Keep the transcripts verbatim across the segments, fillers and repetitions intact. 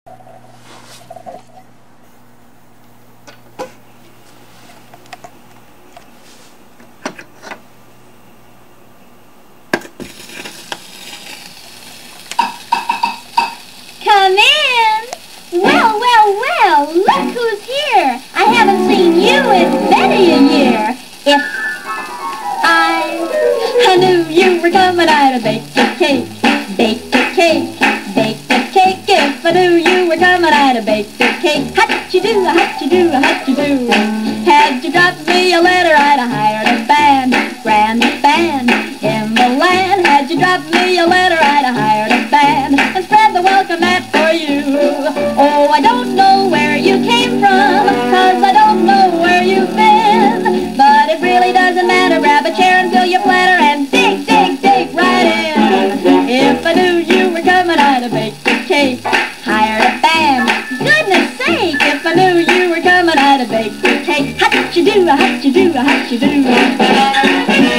Come in! Well, well, well, look who's here! I haven't seen you in many a year. If I, I knew you were coming, I'd have baked a cake, baked a cake, baked a cake. If I knew you were coming, I'd have baked a cake. How'd-you-do, how'd-you-do, how'd-you-do? Had you dropped me a letter, I'd have hired a band, grand band in the land. Had you dropped me a letter, I'd have hired a band and spread the welcome mat for you. Oh, I don't know where you came from, 'cause I don't know where you've been, but it really doesn't matter. Grab a chair and fill your platter and dig, dig, dig right in. If I knew you were coming, I'd have baked a cake, hired a band. Goodness sake, if I knew you were coming, I'd have baked a cake. How'd-you-do, how'd-you-do, how'd-you-do?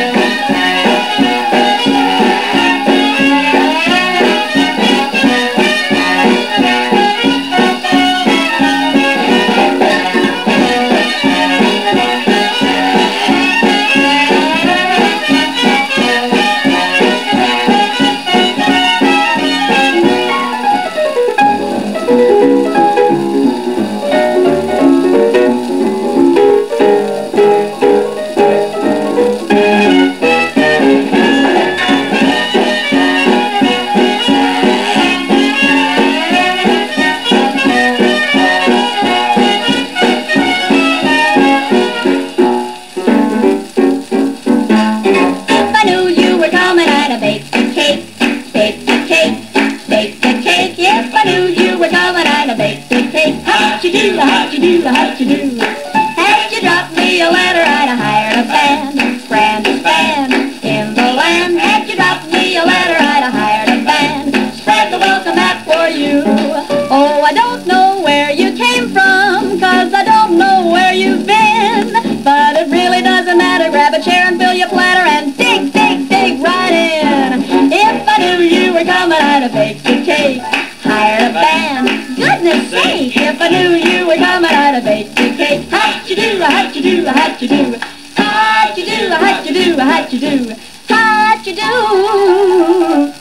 How'd-you-do, how'd-you-do, how'd-you-do? Had you dropped me a letter, I'd have hired a band, grandest band in the land. Had you dropped me a letter, I'd have hired a band, spread the welcome mat for you. Oh, I don't know where you came from, 'cause I don't know where you've been, but it really doesn't matter. Grab a chair and fill your platter and dig, dig, dig right in. If I knew you were coming, I'd have baked a cake, hired a band. Goodness sake, if I knew you were coming, I'd have baked a cake. How'd-you-do, how'd-you-do, how'd-you-do? How'd-you-do, how'd-you-do, how'd-you-do? How'd-you-do?